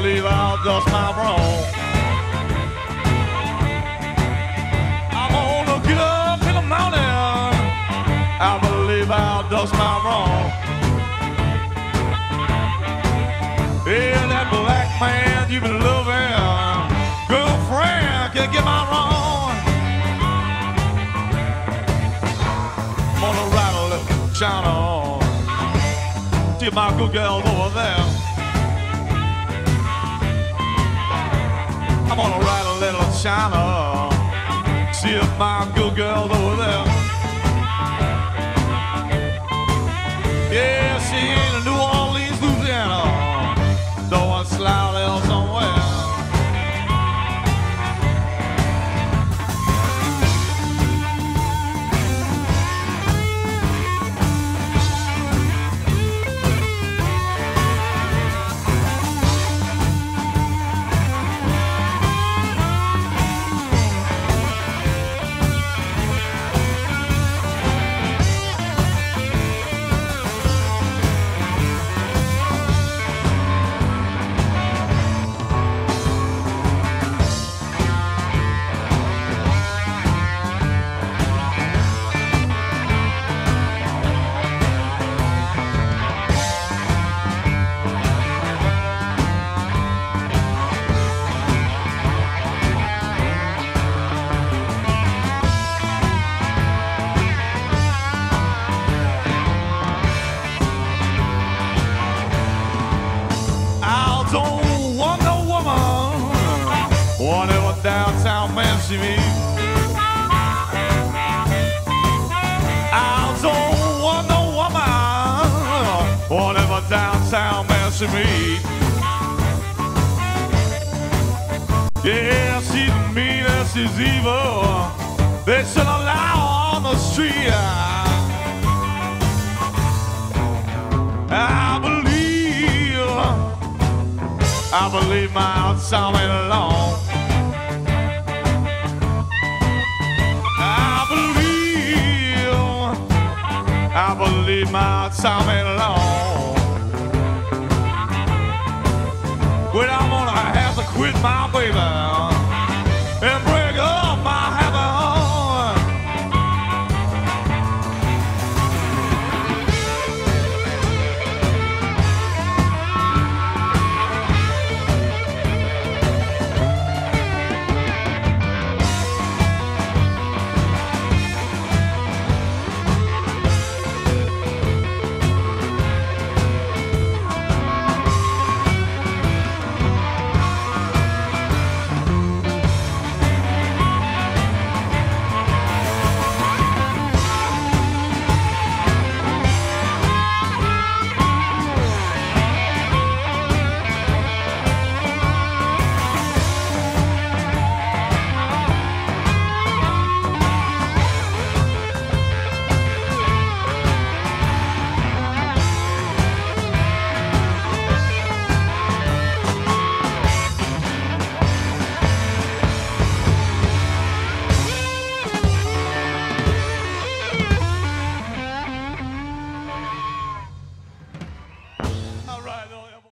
believe I'll dust my wrong. I'm gonna get up in the morning. I believe I'll dust my wrong. Yeah, that black man you've been loving, girlfriend, can't get my wrong. I'm gonna ride a little China. See my good girls over there. I'm gonna ride a little China. See if my good girls over there. Yeah, she ain't in New Orleans, Louisiana. Throwing Slough there somewhere. Don't want no woman, whatever downtown man she meet. I don't want no woman, whatever downtown man she meet. Yeah, she's mean and she's evil. They should allow her on the street. I believe my song ain't alone. I believe my song ain't alone. Well, I'm gonna have to quit my baby.